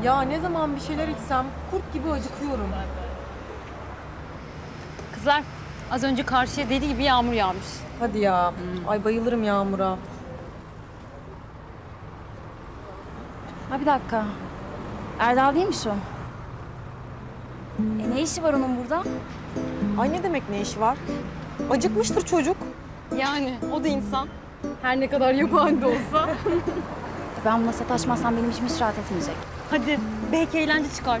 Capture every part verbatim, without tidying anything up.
Ya ne zaman bir şeyler içsem kurt gibi acıkıyorum. Kızlar, az önce karşıya deli gibi yağmur yağmış. Hadi ya. Hmm. Ay bayılırım yağmura. Ha bir dakika. Erdal değilmiş o. E ne işi var onun burada? Ay ne demek ne işi var? Acıkmıştır çocuk. Yani o da insan. Her ne kadar yabani de olsa. Ben buna sataşmazsam benim içim hiç rahat etmeyecek. Hadi, belki eğlence çıkar.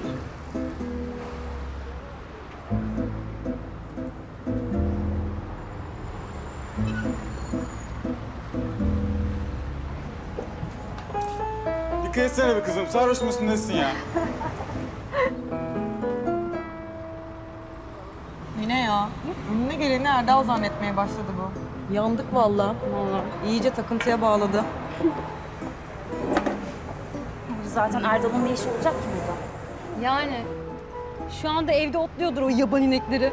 Dikkat etsene be kızım, sarhoş musun nesin ya? Yine ya. Önüne geleni Erdal zannetmeye başladı bu. Yandık vallahi. Vallahi. İyice takıntıya bağladı. Zaten Erdal'ın ne işi olacak ki burada? Yani şu anda evde otluyordur o yaban inekleri.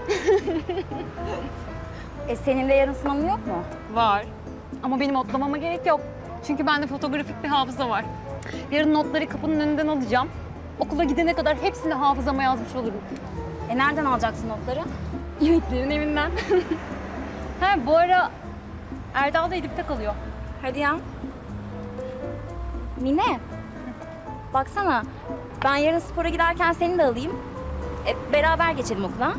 E senin de yarın sınavın yok mu? Var. Ama benim otlamama gerek yok. Çünkü bende fotoğrafik bir hafıza var. Yarın notları kapının önünden alacağım. Okula gidene kadar hepsini hafızama yazmış olurum. E nereden alacaksın notları? İneklerin evinden. Ha bu ara Erdal da Edip'te kalıyor. Hadi ya. Mine. Baksana. Ben yarın spora giderken seni de alayım. E, beraber geçelim okula.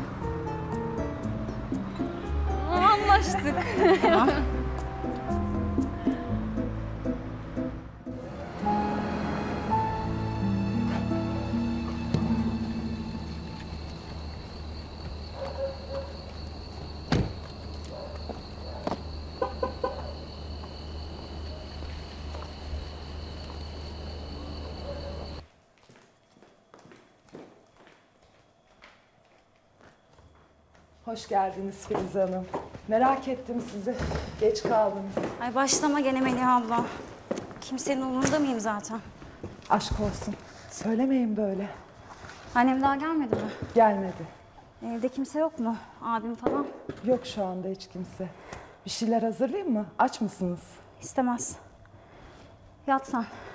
Anlaştık. Tamam. Hoş geldiniz Filiz Hanım. Merak ettim sizi. Geç kaldınız. Ay başlama gene Melih abla. Kimsenin umurunda mıyım zaten? Aşk olsun. Söylemeyin böyle. Annem daha gelmedi mi? Gelmedi. Evde kimse yok mu? Abim falan? Yok şu anda hiç kimse. Bir şeyler hazırlayayım mı? Aç mısınız? İstemez. Yat sen.